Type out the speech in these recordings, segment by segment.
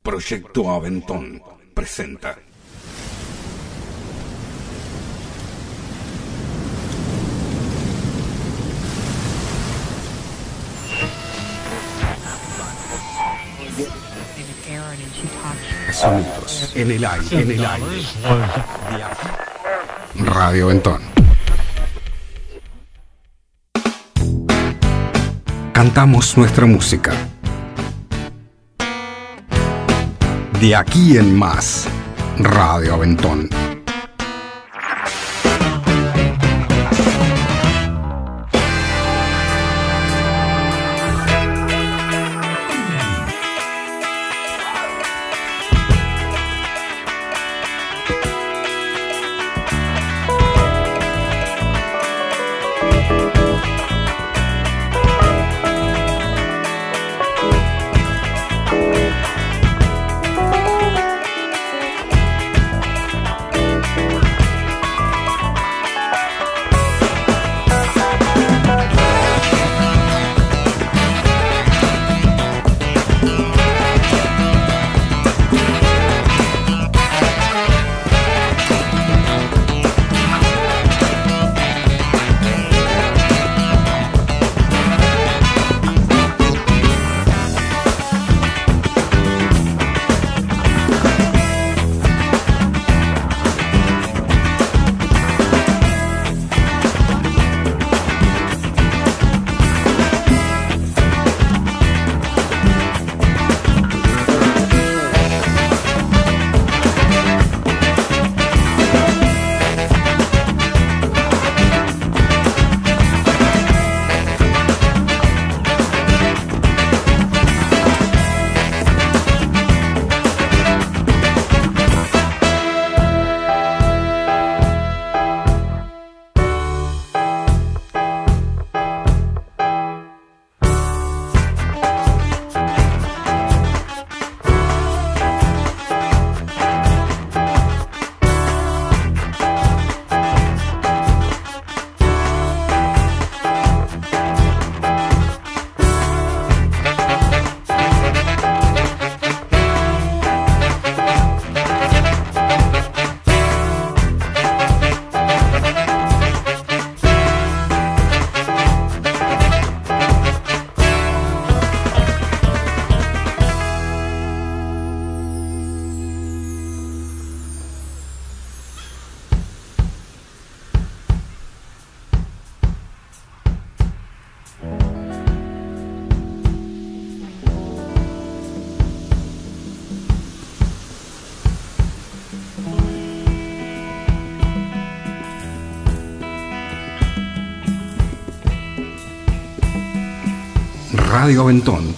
Proyecto Aventón presenta. Sonidos en el aire. Radio Aventón. Cantamos nuestra música. De aquí en más, Radio Aventón. Radio Aventón.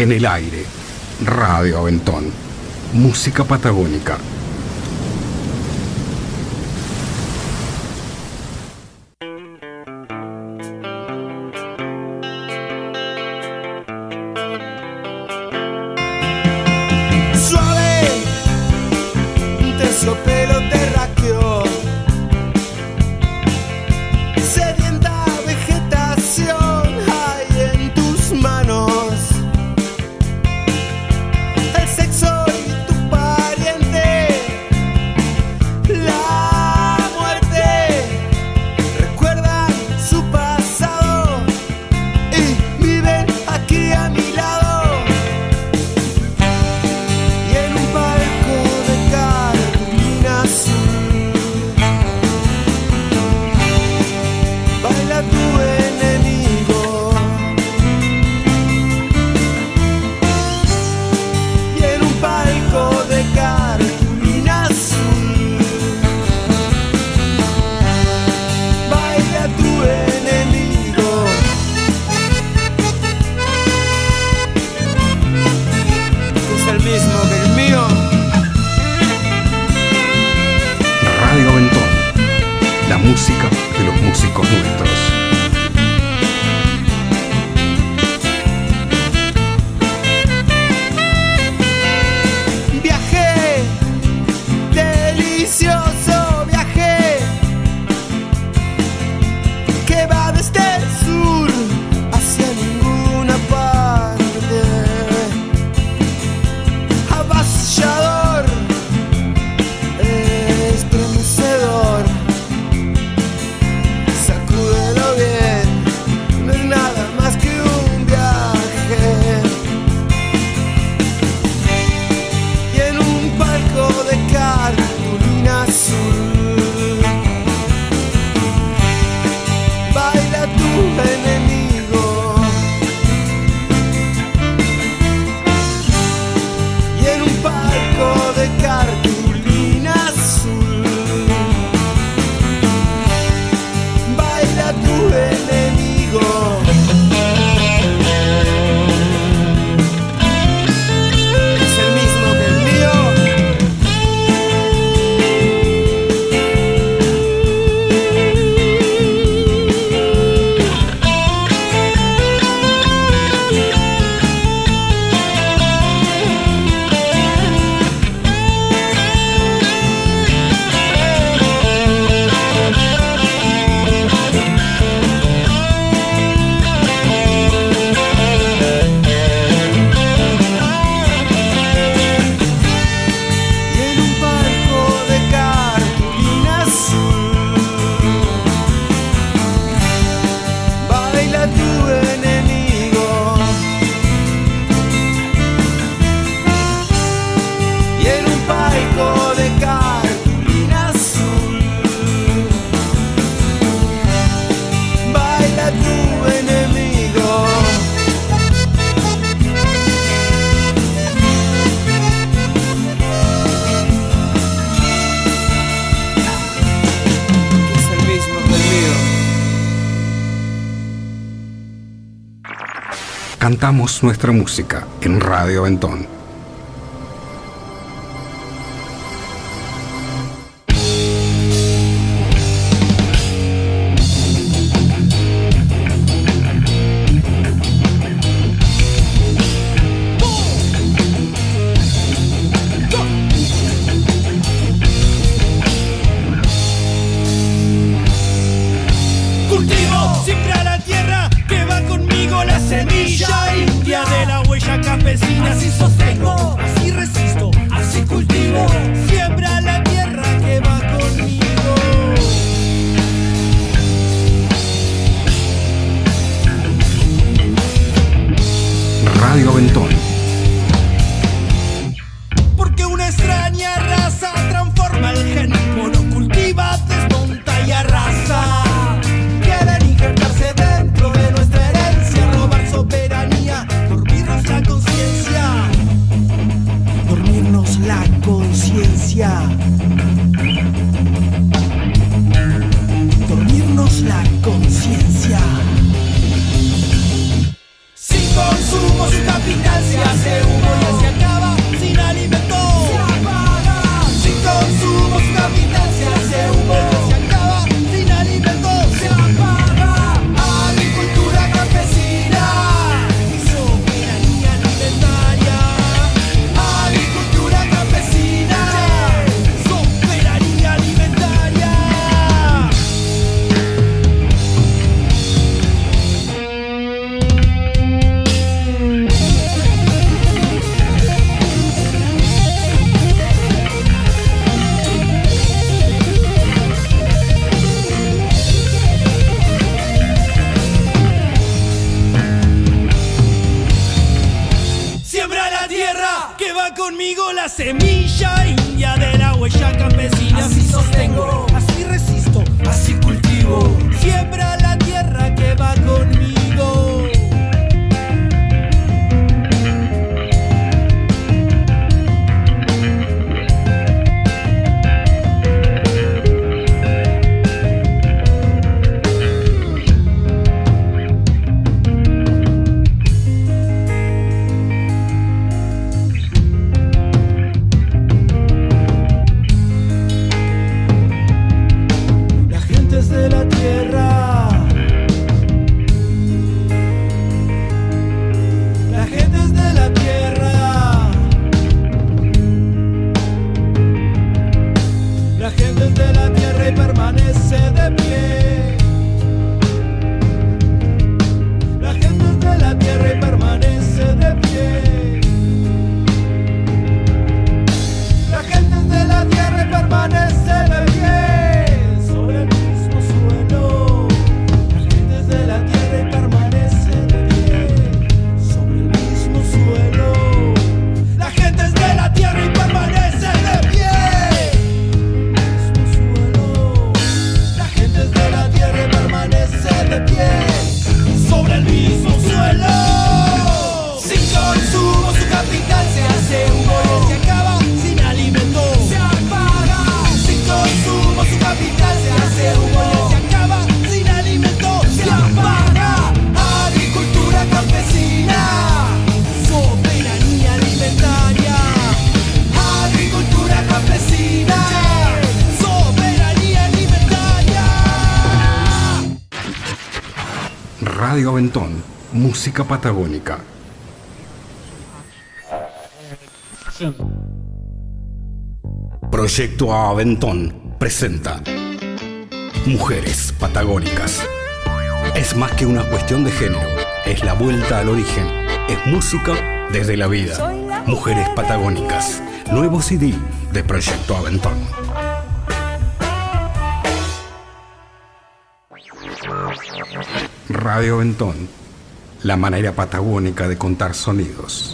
En el aire, Radio Aventón. Música patagónica. Suave, un terciopelo terráqueo, sedienta vegetación hay en tus manos. El sexo y tu pariente, la muerte, recuerdan su pasado y viven aquí a mi lado. Y en un palco de cartulina azul baila tu enemigo. Y en un palco de cartulina azul baila tu enemigo. Es el mismo que el mío. Radio Aventón. La música de los músicos nuestros. Viaje, delicioso viaje, que va desde el sur hacia ninguna parte. Avasallador, estremecedor, sacúdelo bien, no es nada más que un viaje. Y en un palco de cartulina azul baila tu enemigo. Y en un palco de cartulina azul baila tu enemigo. Es el mismo que el mío. Y en un palco de cartulina azul baila tu enemigo. Y en un palco de cartulina azul baila tu enemigo. Es el mismo que el mío. Cantamos nuestra música en Radio Aventón. Cultivo, siembra la tierra, que va conmigo la semilla india de la huella campesina. Así sostengo, así resisto, así cultivo. Siembra la tierra que va conmigo. Radio Aventón. Porque una extraña raza transforma el gen, monocultiva, desmonta y arrasa. Quieren injertarse dentro de nuestra herencia, robar soberanía, dormirnos la conciencia. Dormirnos la conciencia. Dormirnos la conciencia. Sí. consumo su capital se hace humo y se acaba sin alimento. Se apaga. Sin consumo su capital se hace humo y se acaba sin alimento. Se apaga. Agricultura campesina, soberanía alimentaria. Agricultura campesina, soberanía alimentaria. Siembra la tierra que va conmigo, la semilla india de la huella campesina. Así sostengo, así resisto, así cultivo. Siembra la tierra que va conmigo. La gente es de la tierra. La gente es de la tierra. La gente es de la tierra y permanece de pie. La gente es de la tierra y permanece de pie. La gente es de la tierra y permanece de pie sobre el mismo suelo. La gente es de la tierra y permanece de pie sobre el mismo suelo. La gente es de la tierra y permanece de pie. Mismo suelo. La gente es de la tierra y permanece de pie sobre el mismo suelo. Sin consumo su capital se hace humo y se acaba sin alimento. Se apaga. Sin consumo su capital se hace humo y se acaba sin alimento. Se apaga. Agricultura campesina, soberanía alimentaria. Agricultura campesina, soberanía alimentaria. Radio Aventón, música patagónica. Proyecto Aventón presenta Mujeres Patagónicas. Es más que una cuestión de género, es la vuelta al origen, es música desde la vida. Mujeres Patagónicas, nuevo CD de Proyecto Aventón. Radio Aventón, la manera patagónica de contar sonidos.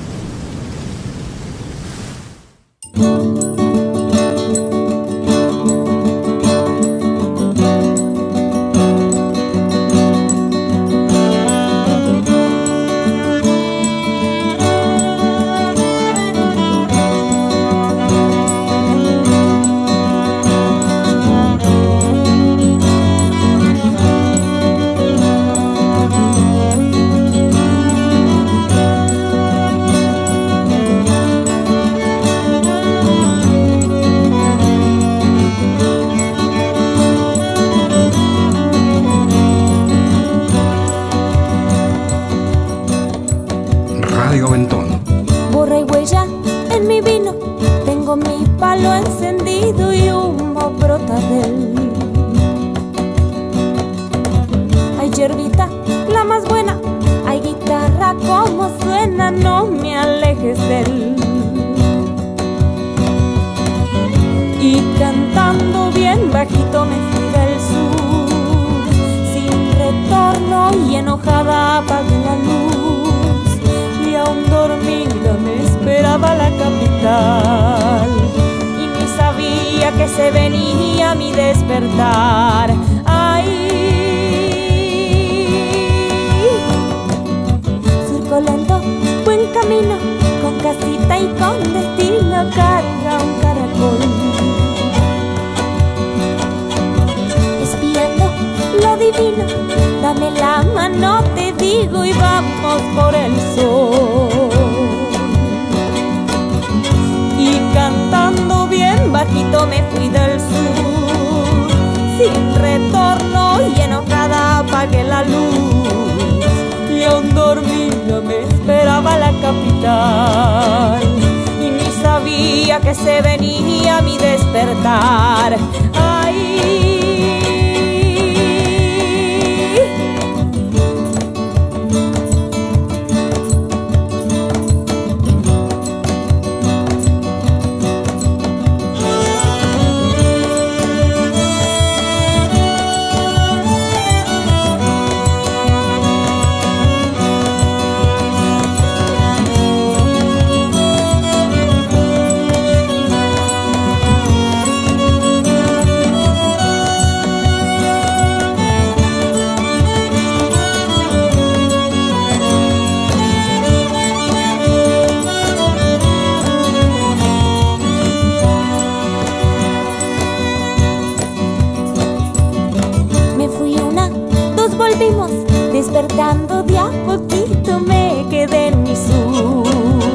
Radio Aventón. Borra y huella en mi vino, tengo mi palo encendido y humo brota de él. Hay hierbita, la más buena, hay guitarra como suena, no me alejes de él. Y cantando bien bajito me fui del sur, sin retorno y enojada apagué la luz. Y aún dormida me esperaba la capital, y ni sabía que se venía mi despertar. Ay, surco lento, buen camino, con casita y con destino, carga un caracol. Espiando lo divino, dame la mano, te digo. conmigo y vamos por el sol. Y cantando bien bajito me fui del sur, sin retorno y enojada apagué la luz. Y aún dormida me esperaba la capital, y ni sabía que se venía mi despertar. Ay, despertando de a poquito me quedé en mi sur.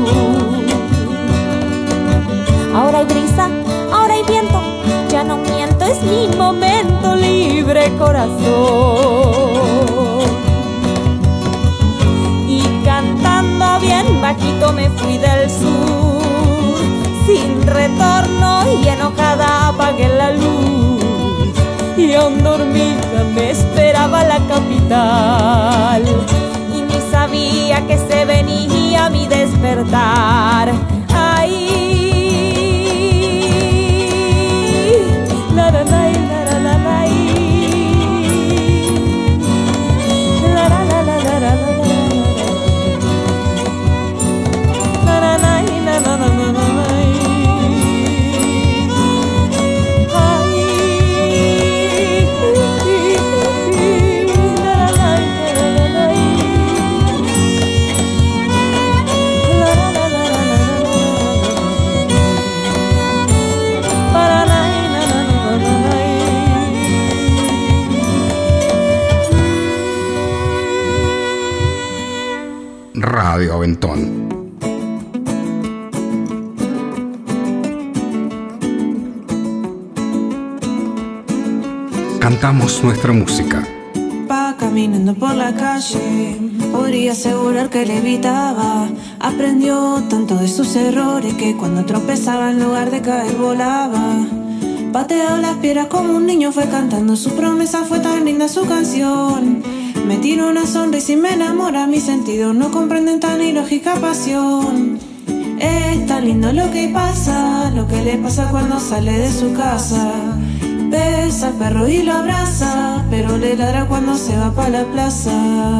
Ahora hay brisa, ahora hay viento, ya no miento, es mi momento, libre corazón. Y cantando bien bajito me fui del sur, sin retorno y enojada apagué la luz. Y aún dormida me esperaba la capital, y ni sabía que se venía mi despertar. Ay, la la la la la la la la la la la la Radio Aventón. Cantamos nuestra música. Va caminando por la calle, podría asegurar que le evitaba. Aprendió tanto de sus errores que cuando tropezaba en lugar de caer volaba. Pateó las piedras como un niño, fue cantando su promesa, fue tan linda su canción. Me tiro una sonrisa y me enamora, mis sentidos no comprenden tan ilógica pasión. Es tan lindo lo que pasa, lo que le pasa cuando sale de su casa. Besa al perro y lo abraza, pero le ladra cuando se va pa' la plaza.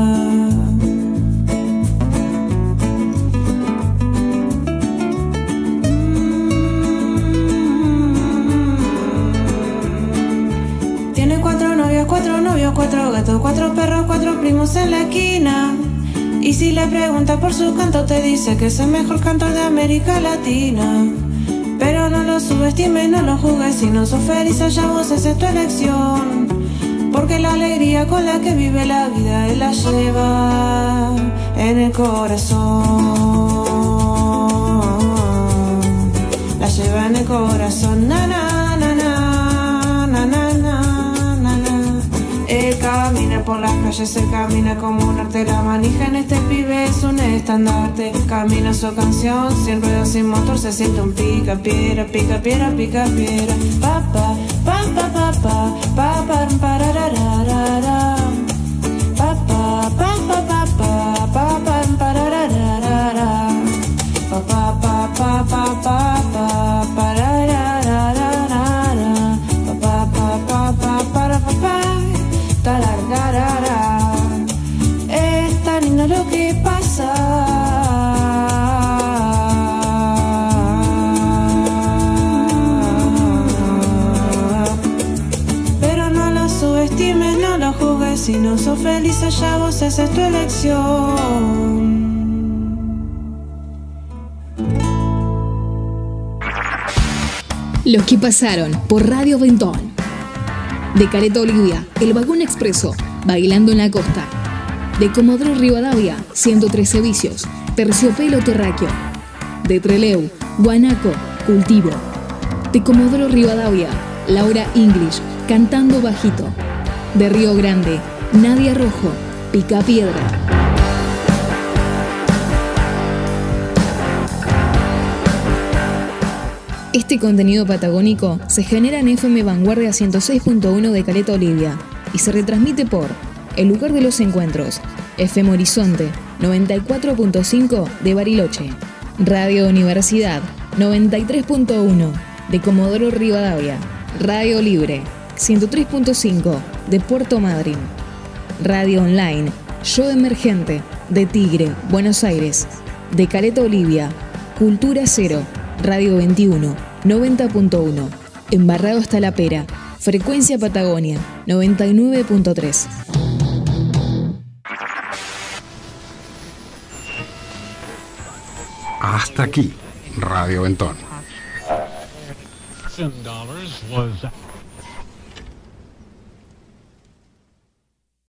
Tiene 4 novias, 4 novios, 4 gatos, 4 perros, 4 primos en la esquina. Y si le preguntas por su canto te dice que es el mejor cantor de América Latina. Pero no lo subestimes, no lo juzgues, si no sos feliz allá vos, esa es tu elección. Porque la alegría con la que vive la vida él la lleva en el corazón. La lleva en el corazón, na na na na na na na na. Él camina por las calles, él camina como un arte, la manija en este pibe es un estandarte. Camina su canción, sin ruedas, sin motor, se siente un pica piedra, pica piedra, pica piedra. Pa pa pa pa pa pa pa pa pararararara. Pa pa pa pa pa pa pa pa pararararara. Pa pa pa pa pa pa pa pararararara. Pa pa pa pa pa para pa pa talararara. Es tan lindo lo que pasa. Pero no lo subestimes, no lo juzgues, si no sos feliz allá vos, esa es tu elección. Los que pasaron por Radio Aventón. De Caleta Olivia, el vagón expreso, bailando en la costa. De Comodoro Rivadavia, 113 vicios, terciopelo terráqueo. De Trelew, guanaco, cultivo. De Comodoro Rivadavia, Laura English, cantando bajito. De Río Grande, Nadia Rojo, Picapiedra. Este contenido patagónico se genera en FM Vanguardia 106.1 de Caleta Olivia y se retransmite por El Lugar de los Encuentros, FM Horizonte 94.5 de Bariloche, Radio Universidad 93.1 de Comodoro Rivadavia, Radio Libre 103.5 de Puerto Madryn, Radio Online Yo Emergente de Tigre, Buenos Aires, de Caleta Olivia, Cultura Cero, Radio 21 90.1, Embarrado hasta la Pera, Frecuencia Patagonia 99.3. Hasta aquí, Radio Ventón. $10 was